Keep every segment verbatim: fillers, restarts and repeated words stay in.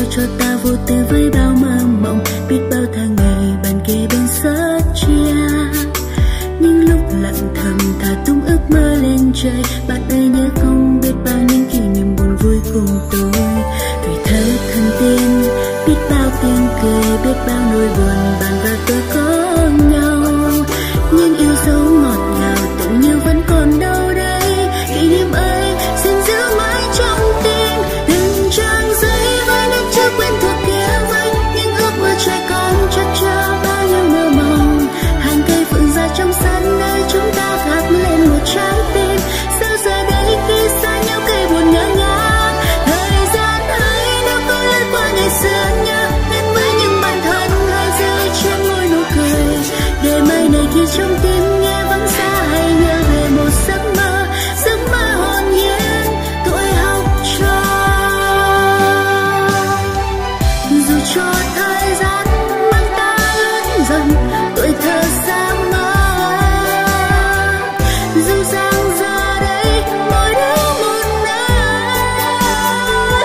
cho ta vô tư với bao mơ mộng. Biết bao tháng ngày bàn kề bên sát chia, những lúc lặng thầm thả tung ước mơ lên trời. Bạn ơi nhớ không, biết bao những kỷ niệm buồn vui cùng tôi. Tuổi thơ thân tiên, biết bao tiếng cười, biết bao nỗi buồn bạn và tôi có nhau. Nhưng yêu dấu ngọt ngào tưởng như vẫn còn đâu đây. Kỷ niệm ấy xin giữ mãi trong tim. Từng trang giấy với nét chữ quen thuộc kia vây, những ước mơ trẻ con chắc chờ bao nhiêu mơ mộng. Hàng cây phượng già trong sân nơi chúng ta gác lên một trái tim. Sao giờ đây khi xa nhau cây buồn ngỡ ngàng. Thời gian ấy nếu có lướt qua ngày xưa nhớ, đến với những bản thân hay giữ trên môi nụ cười. Để mai này khi trong tim nghe vắng xa hay nhớ về một giấc mơ, giấc mơ hồn nhiên tuổi học trò. Dù cho thời gian mang ta lớn dần, tuổi thơ xa mơ. Dù rằng giờ đây mỗi đứa một nơi,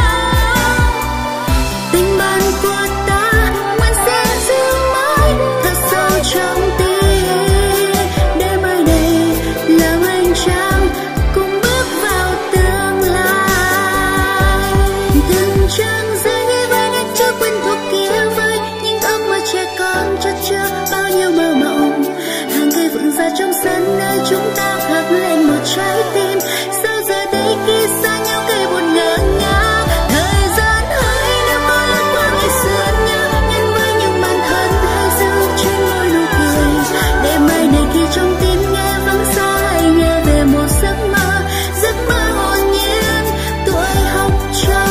tình bạn của ta vẫn sẽ giữ mãi thật sâu trong tim. Để mai này làm hành trang cùng bước vào tương lai. Từng trang giấy với nét chữ quen thuộc kia với những ước mơ trẻ con chất chứa bao nhiêu mơ mộng. Hàng cây vượng ra trong sân nơi chúng ta khắc lên một trái tim. Sao giờ đây khi xa nhau cây buồn ngỡ ngàng. Thời gian ấy nếu có lướt qua ngày xưa nhớ, nhân với những bản thân hay giữ trên môi nụ cười. Để mai này khi trong tim nghe vắng xa hay nhớ về một giấc mơ, giấc mơ hồn nhiên tuổi học trò.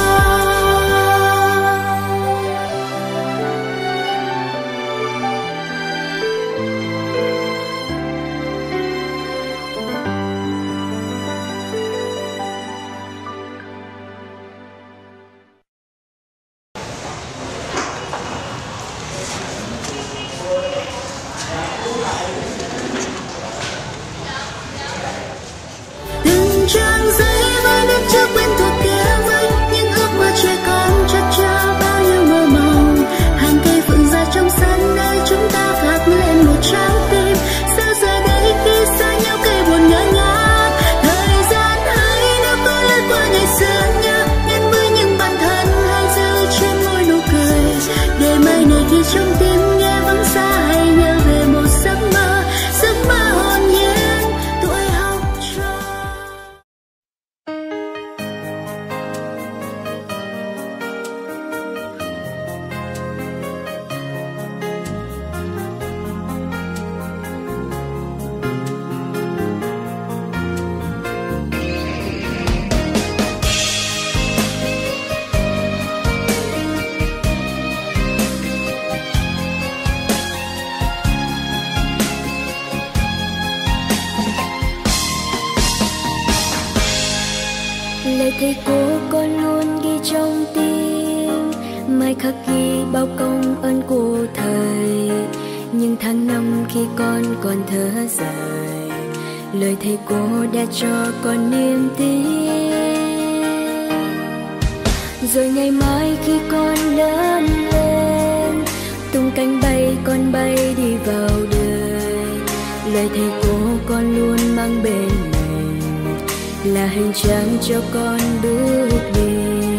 Từng trang giấy với nét chữ quen thuộc kia với những ước mơ trẻ con chất chứa bao nhiêu mơ mộng. Hàng cây phượng già trong sân nơi chúng ta khắc lên một trái tim. Sao giờ đây khi xa nhau cây buồn ngỡ ngàng. Thời gian ấy nếu có lướt qua ngày xưa nhớ, nhân với những bản thân hay giữ trên môi nụ cười. Để mai này khi trong tim nghe vắng xa hay nhớ về một giấc mơ, giấc mơ hồn nhiên tuổi học trò. Lời thầy cô con luôn ghi trong tim, mai khắc ghi bao công ơn của thầy. Nhưng tháng năm khi con còn thở dài, lời thầy cô đã cho con niềm tin. Rồi ngày mai khi con lớn lên, tung cánh bay con bay đi vào đời. Lời thầy cô con luôn mang bên mình, là hành trang cho con bước đi.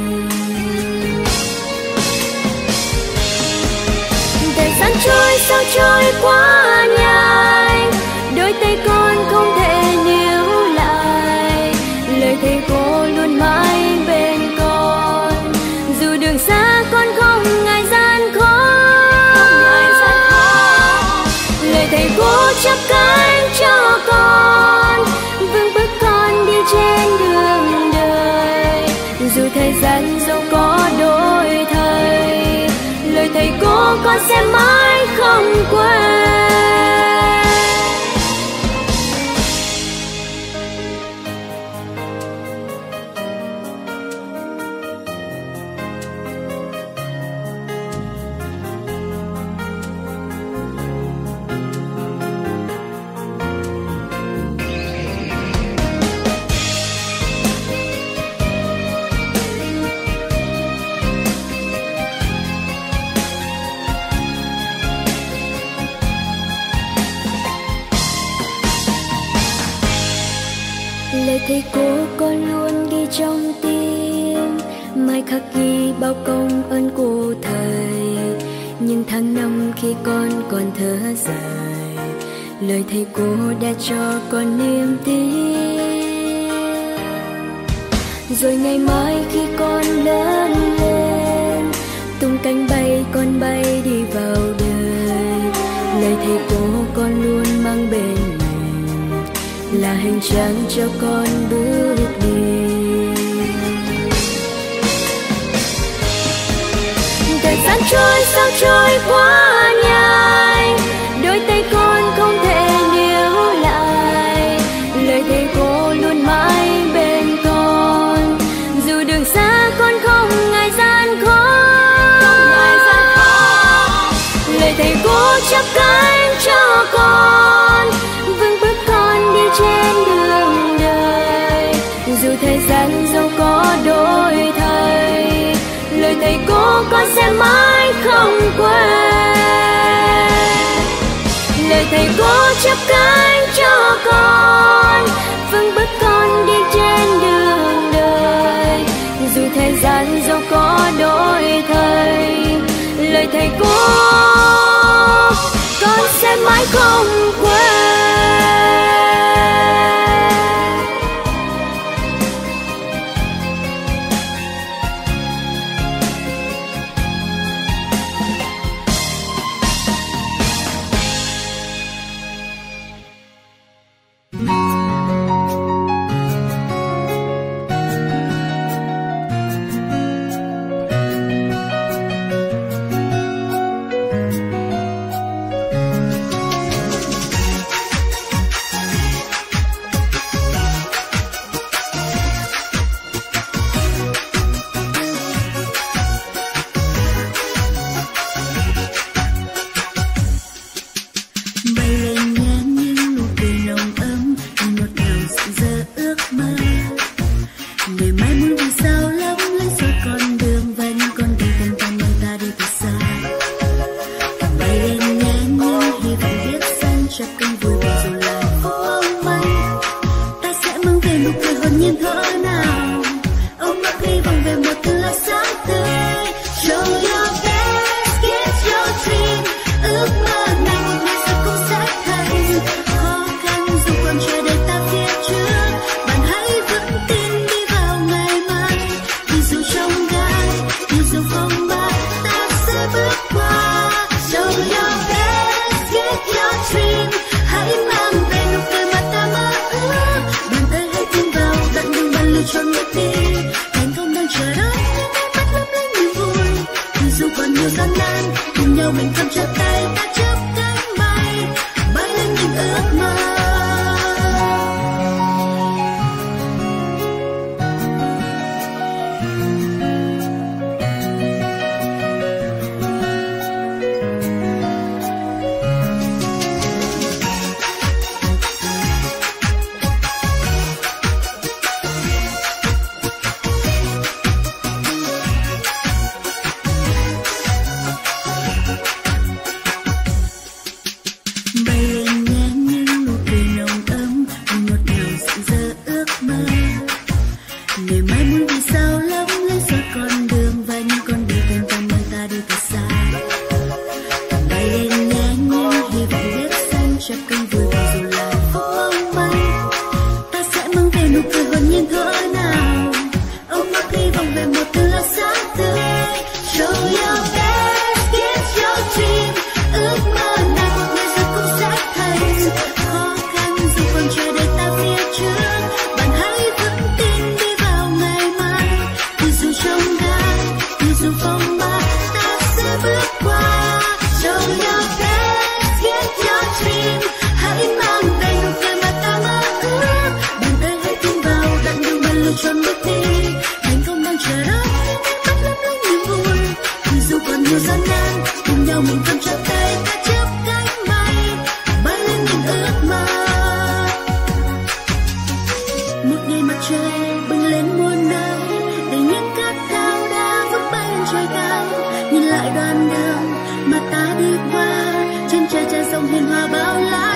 Thời gian trôi sao trôi quá nhanh, đôi tay con không thể níu lại. Lời thầy cô luôn mãi bên con, dù đường xa con không ngại gian khó. Lời thầy cô chắp cánh cho con, vững bước con đi trên đường đời. Dù thời gian dẫu có đổi thay, lời thầy cô con sẽ mãi không quên. thầy cô con luôn ghi trong tim, mai khắc ghi bao công ơn của thầy. Nhưng tháng năm khi con còn thở dài, lời thầy cô đã cho con niềm tin. Rồi ngày mai khi con lớn lên, tung cánh bay con bay đi vào đời. Lời thầy cô con luôn mang bên mình, là hành trang cho con bước đi. Thời gian trôi sao trôi quá nhanh, đôi tay con không thể níu lại. Lời thầy cô luôn mãi bên con, dù đường xa con không ngại gian khó. Lời thầy cô chắp cánh cho con, vững bước con đi trên đường đời. Dù thời gian dẫu có đổi thay, lời thầy cô con sẽ mãi không quên. Lời thầy cô chắp cánh cho con, vững bước con đi trên đường đời. Dù thời gian dẫu có đổi thay, lời thầy cô con sẽ mãi không quên. Nhìn lại đoạn đường mà ta đi qua, trên trời trời sông hiền hòa bao la.